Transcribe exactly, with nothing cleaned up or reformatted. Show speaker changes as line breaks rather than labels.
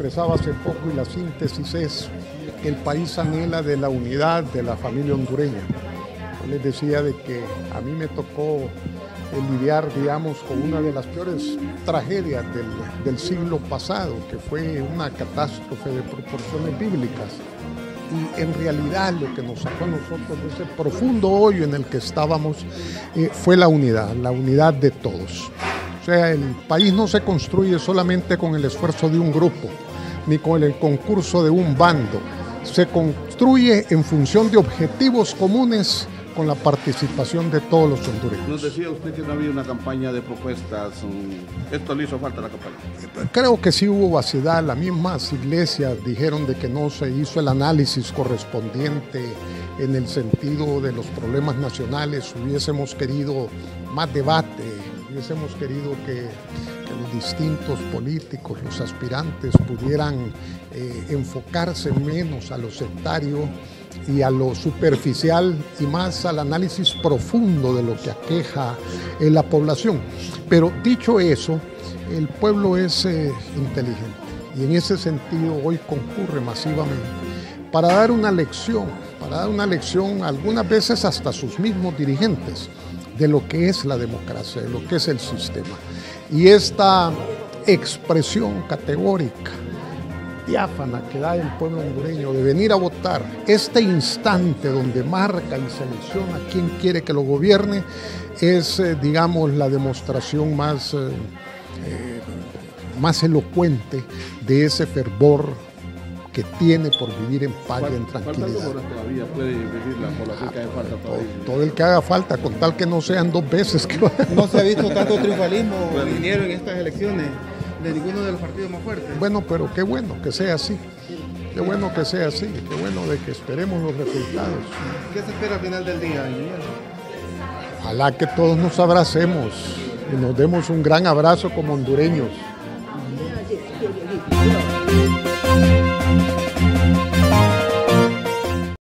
expresaba hace poco y la síntesis es que el país anhela de la unidad de la familia hondureña. Yo les decía de que a mí me tocó lidiar, digamos, con una de las peores tragedias del, del siglo pasado, que fue una catástrofe de proporciones bíblicas. Y en realidad lo que nos sacó a nosotros de ese profundo hoyo en el que estábamos eh, fue la unidad, la unidad de todos. O sea, el país no se construye solamente con el esfuerzo de un grupo, ni con el concurso de un bando. Se construye en función de objetivos comunes con la participación de todos los hondureños.
Nos decía usted que no había una campaña de propuestas. ¿Esto le hizo falta a la campaña?
Creo que sí hubo vacidad. Las mismas iglesias dijeron de que no se hizo el análisis correspondiente en el sentido de los problemas nacionales. Hubiésemos querido más debate, hubiésemos querido que, que los distintos políticos, los aspirantes, pudieran eh, enfocarse menos a lo sectario y a lo superficial y más al análisis profundo de lo que aqueja en la población. Pero dicho eso, el pueblo es eh, inteligente y en ese sentido hoy concurre masivamente para dar una lección, para dar una lección algunas veces hasta sus mismos dirigentes de lo que es la democracia, de lo que es el sistema. Y esta expresión categórica, diáfana que da el pueblo hondureño de venir a votar, este instante donde marca y selecciona quién quiere que lo gobierne, es, eh, digamos, la demostración más, eh, eh, más elocuente de ese fervor que tiene por vivir en paz y en tranquilidad.
¿Cuántas horas todavía puede vivir la población que haga falta todavía?
Todo, todo el que haga falta, con tal que no sean dos veces. Que...
No se ha visto tanto triunfalismo bueno. dinero en estas elecciones de ninguno de los partidos más fuertes.
Bueno, pero qué bueno que sea así. Qué bueno que sea así. Qué bueno de que esperemos los resultados.
¿Qué se espera al final del día, ingeniero?
Ojalá que todos nos abracemos y nos demos un gran abrazo como hondureños.
Thank you.